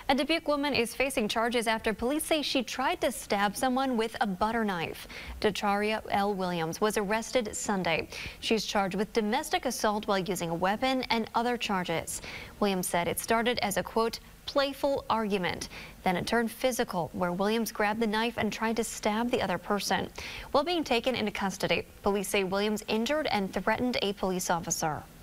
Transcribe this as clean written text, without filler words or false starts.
A Dubuque woman is facing charges after police say she tried to stab someone with a butter knife. Dacharia L. Williams was arrested Sunday. She's charged with domestic assault while using a weapon and other charges. Williams said it started as a, quote, playful argument. Then it turned physical, where Williams grabbed the knife and tried to stab the other person. While being taken into custody, police say Williams injured and threatened a police officer.